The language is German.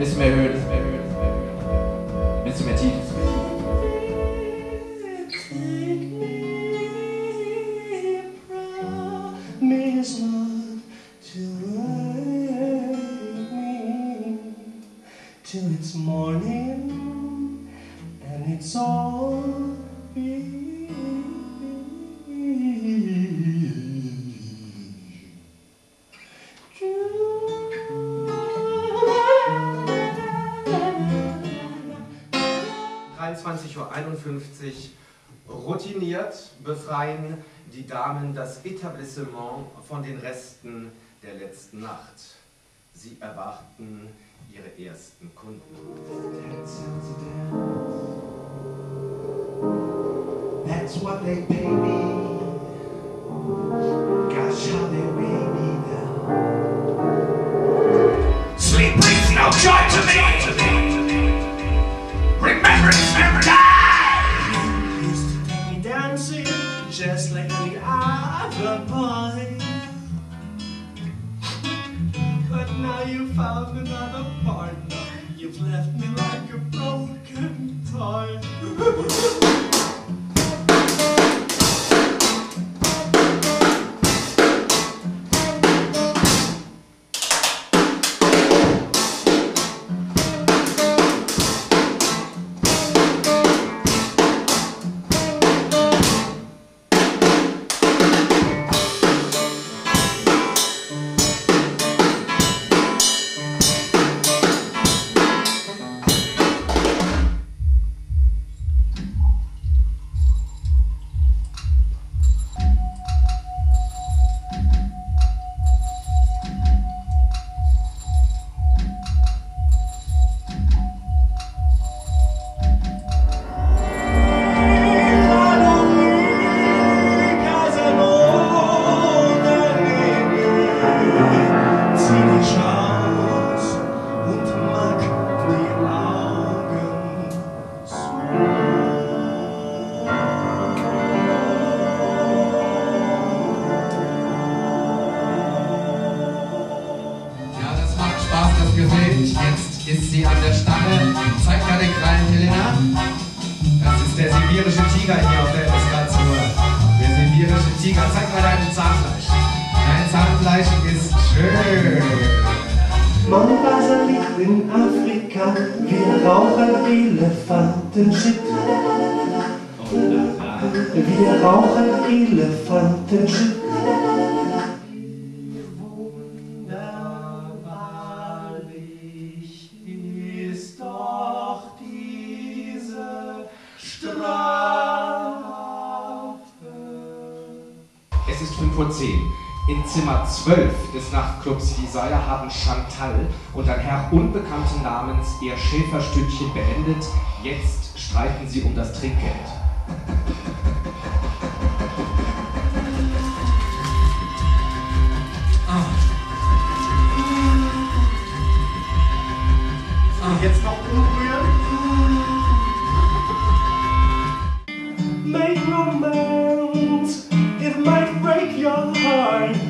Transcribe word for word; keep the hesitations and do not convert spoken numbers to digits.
bisschen mehr Höhe, ein bisschen mehr Tiefe. Till it's morning and it's all dreiundzwanzig Uhr einundfünfzig, routiniert befreien die Damen das Etablissement von den Resten der letzten Nacht. Sie erwarten ihre ersten Kunden. That's what they pay me. Gosh, how they weigh me down. Sleep brings no joy to me. Remembrance never dies. Used to take me dancing just like any other boy. But now you found another partner. You've left me like a broken toy. Jetzt ist sie an der Stange. Zeig mal den kleinen Helena. Das ist der sibirische Tiger hier auf der Eskalation. Der sibirische Tiger. Zeig mal dein Zahnfleisch. Dein Zahnfleisch ist schön. Mombasa liegt in Afrika. Wir rauchen Elefantenshit. Wir rauchen Elefantenshit. Es ist fünf Uhr zehn. In Zimmer zwölf des Nachtclubs Desire haben Chantal und ein Herr unbekannten Namens ihr Schäferstündchen beendet. Jetzt streiten sie um das Trinkgeld. Jetzt noch umrühren. Make romance, it might break your heart.